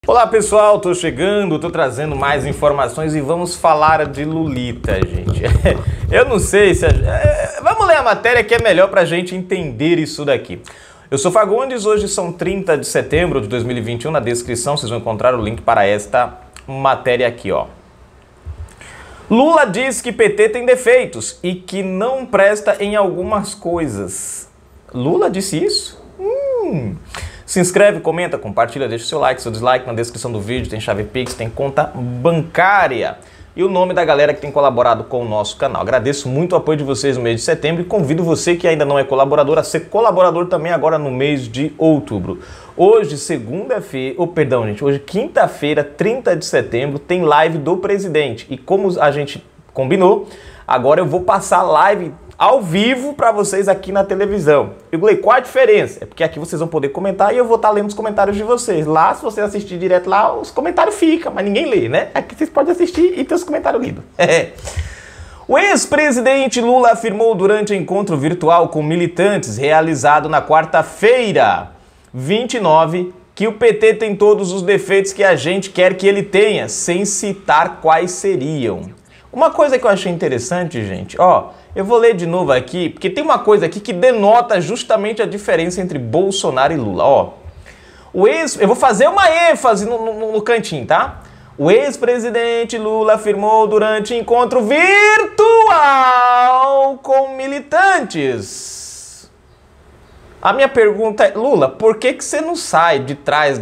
Olá pessoal, tô chegando, tô trazendo mais informações e vamos falar de Lulita, gente. Eu não sei se... Vamos ler a matéria que é melhor pra gente entender isso daqui. Eu sou Fagundes, hoje são 30 de setembro de 2021, na descrição vocês vão encontrar o link para esta matéria aqui, ó. Lula diz que PT tem defeitos e que não presta em algumas coisas. Lula disse isso? Se inscreve, comenta, compartilha, deixa o seu like, seu dislike. Na descrição do vídeo tem chave Pix, tem conta bancária e o nome da galera que tem colaborado com o nosso canal. Agradeço muito o apoio de vocês no mês de setembro e convido você que ainda não é colaborador a ser colaborador também agora no mês de outubro. Hoje, hoje quinta-feira, 30 de setembro, tem live do presidente. E como a gente combinou, agora eu vou passar live ao vivo para vocês aqui na televisão. Eu falei, qual a diferença? É porque aqui vocês vão poder comentar e eu vou estar lendo os comentários de vocês. Lá, se você assistir direto lá, os comentários ficam, mas ninguém lê, né? Aqui vocês podem assistir e ter os comentários lidos. O ex-presidente Lula afirmou durante encontro virtual com militantes realizado na quarta-feira, 29, que o PT tem todos os defeitos que a gente quer que ele tenha, sem citar quais seriam. Uma coisa que eu achei interessante, gente, ó, eu vou ler de novo aqui, porque tem uma coisa aqui que denota justamente a diferença entre Bolsonaro e Lula, ó. Eu vou fazer uma ênfase no cantinho, tá? O ex-presidente Lula afirmou durante encontro virtual com militantes. A minha pergunta é, Lula, por que você não sai de trás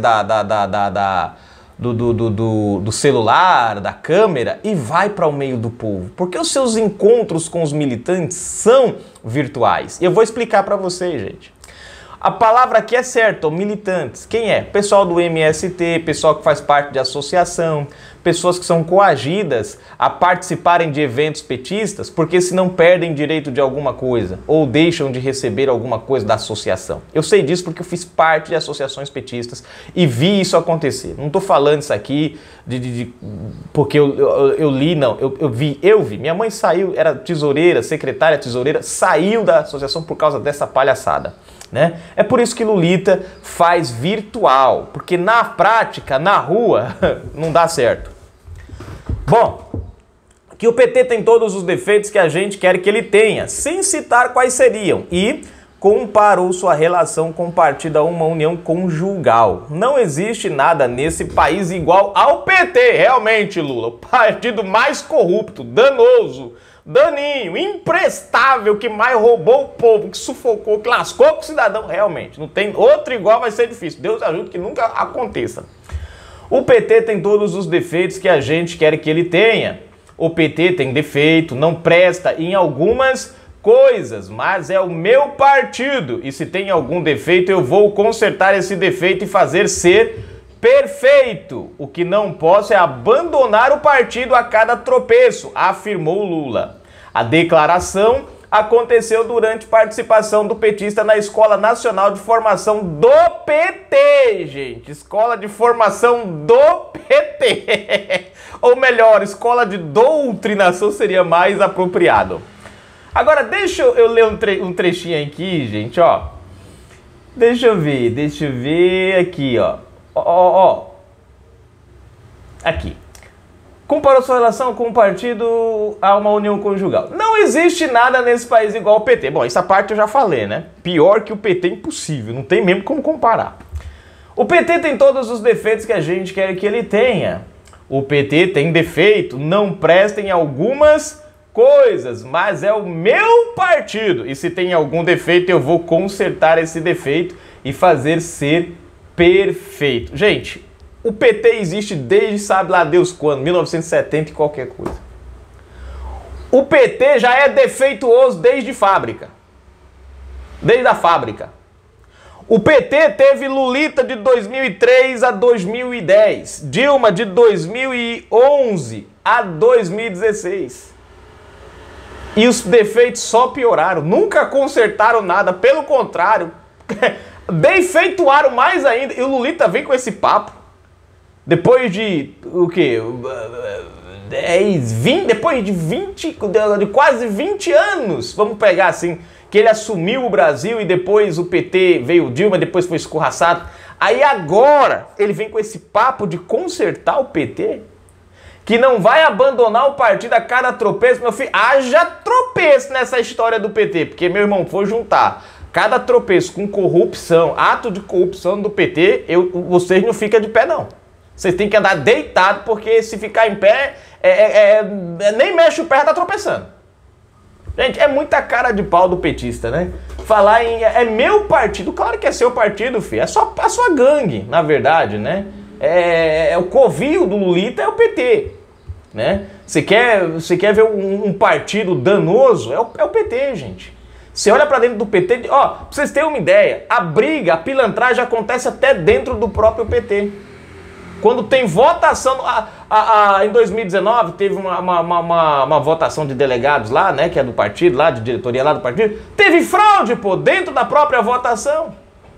do celular, da câmera e vai para o meio do povo? Porque os seus encontros com os militantes são virtuais. E eu vou explicar para vocês, gente. A palavra aqui é certa, militantes. Quem é? Pessoal do MST, pessoal que faz parte de associação, pessoas que são coagidas a participarem de eventos petistas porque senão perdem direito de alguma coisa ou deixam de receber alguma coisa da associação. Eu sei disso porque eu fiz parte de associações petistas e vi isso acontecer. Não estou falando isso aqui porque eu li, não. Eu vi. Minha mãe saiu, era tesoureira, secretária tesoureira, saiu da associação por causa dessa palhaçada. Né? É por isso que Lulita faz virtual, porque na prática, na rua, não dá certo. Bom, que o PT tem todos os defeitos que a gente quer que ele tenha, sem citar quais seriam, e comparou sua relação com o partido a uma união conjugal. Não existe nada nesse país igual ao PT, realmente, Lula, o partido mais corrupto, danoso, daninho, imprestável, que mais roubou o povo, que sufocou, que lascou com o cidadão, realmente. Não tem outro igual, vai ser difícil. Deus ajude que nunca aconteça. O PT tem todos os defeitos que a gente quer que ele tenha. O PT tem defeito, não presta em algumas coisas, mas é o meu partido. E se tem algum defeito, eu vou consertar esse defeito e fazer ser perfeito. O que não posso é abandonar o partido a cada tropeço, afirmou Lula. A declaração aconteceu durante participação do petista na Escola Nacional de Formação do PT, gente. Escola de Formação do PT. Ou melhor, Escola de Doutrinação seria mais apropriado. Agora, deixa eu ler um trechinho aqui, gente, ó. Deixa eu ver aqui, ó. Aqui. Comparou sua relação com o partido a uma união conjugal. Não existe nada nesse país igual ao PT. Bom, essa parte eu já falei, né? Pior que o PT é impossível, não tem mesmo como comparar. O PT tem todos os defeitos que a gente quer que ele tenha. O PT tem defeito, não presta em algumas coisas, mas é o meu partido. E se tem algum defeito, eu vou consertar esse defeito e fazer ser perfeito. Gente, o PT existe desde sabe lá Deus quando, 1970 e qualquer coisa. O PT já é defeituoso desde fábrica. Desde a fábrica. O PT teve Lulita de 2003 a 2010, Dilma de 2011 a 2016. E os defeitos só pioraram, nunca consertaram nada, pelo contrário, defeituaram mais ainda. E o Lulita vem com esse papo. Depois de, o quê? 10, 20, depois de quase 20 anos, vamos pegar assim, que ele assumiu o Brasil e depois o PT veio o Dilma, depois foi escorraçado. Aí agora ele vem com esse papo de consertar o PT, que não vai abandonar o partido a cada tropeço. Meu filho, haja tropeço nessa história do PT, porque, meu irmão, for juntar cada tropeço com corrupção, ato de corrupção do PT, vocês não ficam de pé, não. Vocês têm que andar deitado, porque se ficar em pé, nem mexe o pé, tá tropeçando. Gente, é muita cara de pau do petista, né? Falar em é meu partido, claro que é seu partido, filho. É a sua gangue, na verdade, né? O covil do Lulita é o PT, né? Você quer ver um partido danoso? É o PT, gente. Você olha pra dentro do PT, ó, pra vocês terem uma ideia, a briga, a pilantragem acontece até dentro do próprio PT. Quando tem votação, em 2019 teve uma votação de delegados lá, né, que é do partido, lá de diretoria lá do partido, teve fraude, pô, dentro da própria votação.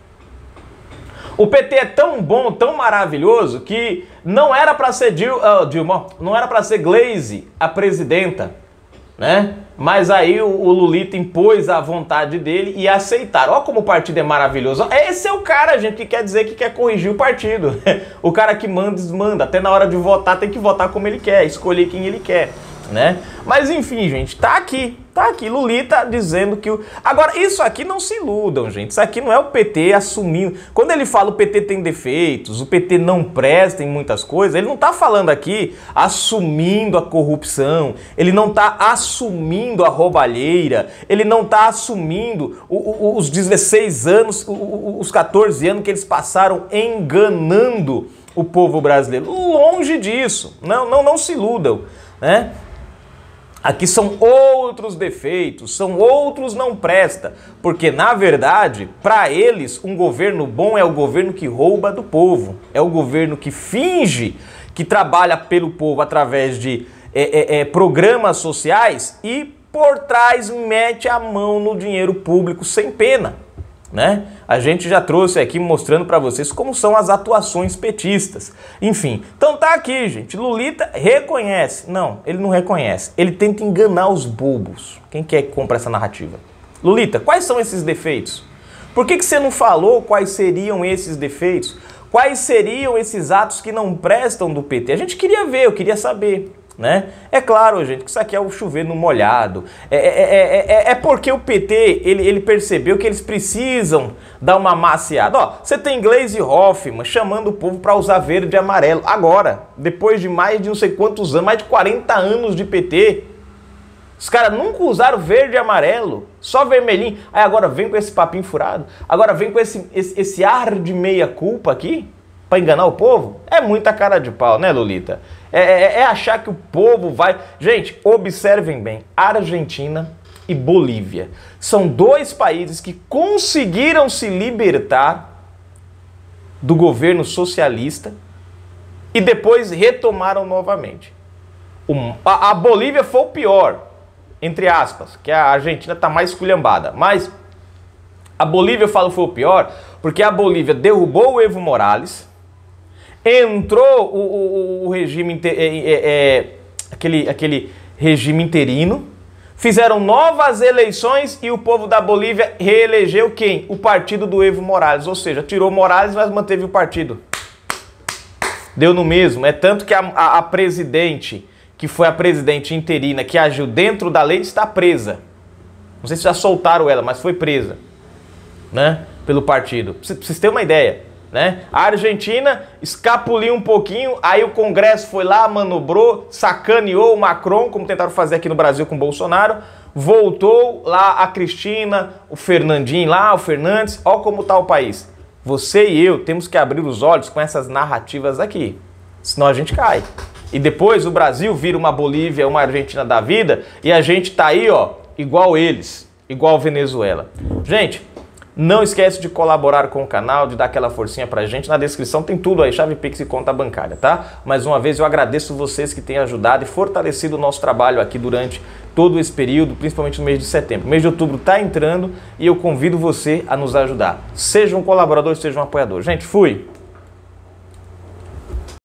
O PT é tão bom, tão maravilhoso, que não era para ser Dilma, não era para ser Glaze a presidenta, né? Mas aí o Lulita impôs a vontade dele e aceitaram. Olha como o partido é maravilhoso. Esse é o cara, gente, que quer dizer que quer corrigir o partido. O cara que manda, desmanda. Até na hora de votar, tem que votar como ele quer, escolher quem ele quer, né? Mas enfim, gente, tá aqui. Lulita dizendo que Agora, isso aqui não se iludam, gente. Isso aqui não é o PT assumindo. Quando ele fala o PT tem defeitos, o PT não presta em muitas coisas, ele não tá falando aqui assumindo a corrupção, ele não tá assumindo a roubalheira, ele não tá assumindo os 16 anos, os 14 anos que eles passaram enganando o povo brasileiro. Longe disso. Não se iludam, né? Aqui são outros defeitos, são outros não presta, porque na verdade, para eles, um governo bom é o governo que rouba do povo, é o governo que finge que trabalha pelo povo através de programas sociais e por trás mete a mão no dinheiro público sem pena, né? A gente já trouxe aqui mostrando para vocês como são as atuações petistas. Enfim, então tá aqui, gente. Lulita reconhece. Não, ele não reconhece. Ele tenta enganar os bobos. Quem quer que compra essa narrativa? Lulita, quais são esses defeitos? Por que você não falou quais seriam esses defeitos? Quais seriam esses atos que não prestam do PT? A gente queria ver, eu queria saber, né? É claro, gente, que isso aqui é o chover no molhado. É porque o PT, ele percebeu que eles precisam dar uma maciada. Ó, você tem Gleisi Hoffmann chamando o povo para usar verde e amarelo. Agora, depois de mais de não sei quantos anos, mais de 40 anos de PT, os caras nunca usaram verde e amarelo, só vermelhinho. Aí agora vem com esse papinho furado, agora vem com esse ar de meia-culpa aqui, para enganar o povo. É muita cara de pau, né, Lulita? É achar que o povo vai... Gente, observem bem, Argentina e Bolívia são dois países que conseguiram se libertar do governo socialista e depois retomaram novamente. A Bolívia foi o pior, entre aspas, que a Argentina está mais esculhambada, mas a Bolívia, eu falo, foi o pior porque a Bolívia derrubou o Evo Morales, entrou o regime, aquele regime interino, fizeram novas eleições e o povo da Bolívia reelegeu quem? O partido do Evo Morales, ou seja, tirou Morales, mas manteve o partido. Deu no mesmo, é tanto que a presidente, que foi a presidente interina, que agiu dentro da lei, está presa. Não sei se já soltaram ela, mas foi presa, né, pelo partido. Pra vocês terem uma ideia, né? A Argentina escapuliu um pouquinho, aí o Congresso foi lá, manobrou, sacaneou o Macron, como tentaram fazer aqui no Brasil com o Bolsonaro, voltou lá a Cristina, o Fernandinho lá, o Fernandes, ó como tá o país. Você e eu temos que abrir os olhos com essas narrativas aqui, senão a gente cai. E depois o Brasil vira uma Bolívia, uma Argentina da vida, e a gente tá aí, ó, igual eles, igual Venezuela. Gente, não esquece de colaborar com o canal, de dar aquela forcinha pra gente. Na descrição tem tudo aí, chave Pix e conta bancária, tá? Mais uma vez eu agradeço vocês que têm ajudado e fortalecido o nosso trabalho aqui durante todo esse período, principalmente no mês de setembro. O mês de outubro tá entrando e eu convido você a nos ajudar. Seja um colaborador, seja um apoiador. Gente, fui!